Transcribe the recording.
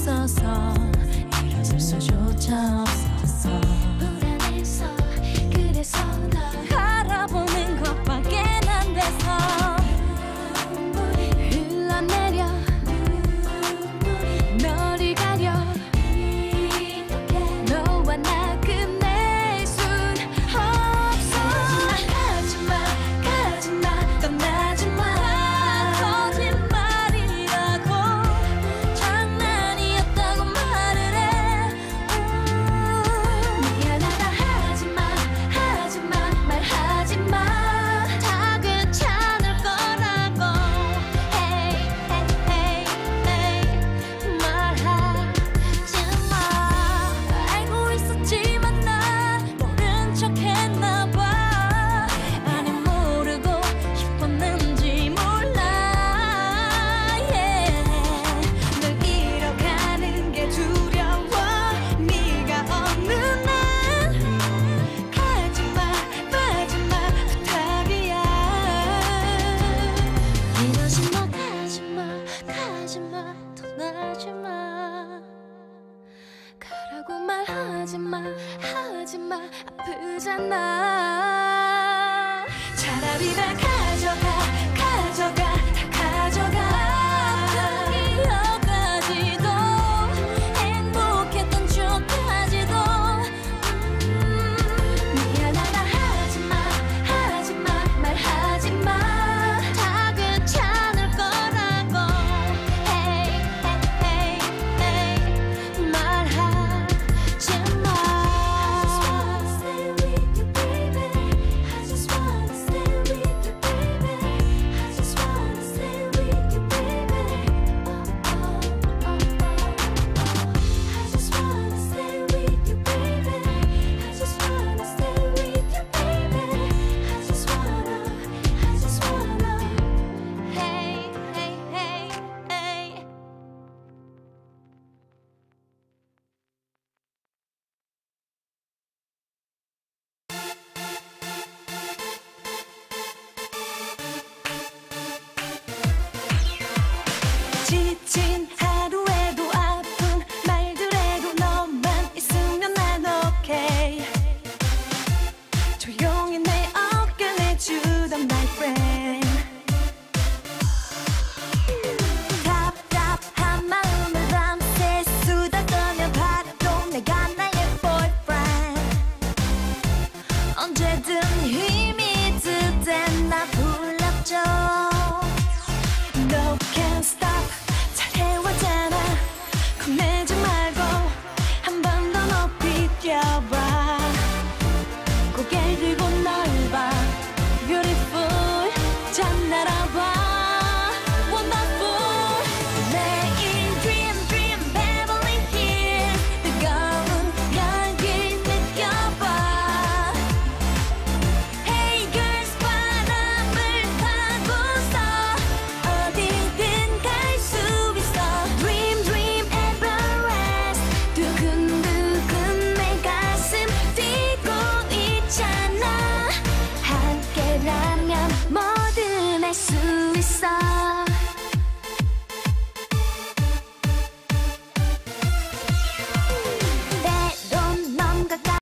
없어서 일어설 수조차 없었어. 불안해서 그래서 널 바라보는 것밖에 안 돼서 흘러내려 너를 가려 너와 나 끝낼 순 없어. 가지마 가지마 떠나지마. 거짓말이라고 장난이었다고 말을 해. 미안하다 하지마 하지마 말하지마. 다 괜찮을 거라고. Hey hey hey hey 말하지마. 알고 있었지만 나 모른 척했나 봐. 아니 모르고 싶었는지 몰라. 널 잃어가는 게 두려워. 네가 없는 난 가지마 가지마 부탁이야. 이러지마 가지마 가지마 떠나지마. 가라고 말하지마 하지마 아프잖아. 차라리 날 가져가 가져가 다 가져가. 아픈 기억까지도 행복했던 추억까지도. 미안하다 하지마 하지마 말하지마. 다 괜찮을 거라고. Hey hey hey hey 말하지마. I just wanna stay with you baby. I just wanna stay with you baby. I just wanna stay with you baby. I just wanna stay with you baby. I just wanna hey hey hey hey. 지친 하루에도 아픈 말들에도 너만 있으면 난 오케이. 조용히 내 어깨 내주던 my friend. 답답한 마음을 밤새 수다 떨며 바라도 내가 나의 boyfriend. 언제든 힘이 들 땐 나 불러줘. No can't stop 잘해왔잖아. 겁내지 말고 한 번 더 높이 뛰어봐. 고개 들고 널 봐. Beautiful 참 날아봐. Wonderful 매일 dream dream Beverly Hills. 뜨거운 열기 느껴봐. Hey girls 바람을 타고서 어디든 갈 수 있어. Dream dream Everest. 두근두근 내 가슴 뛰고 있잖아. 함께라면 뭐든 할 수 있어.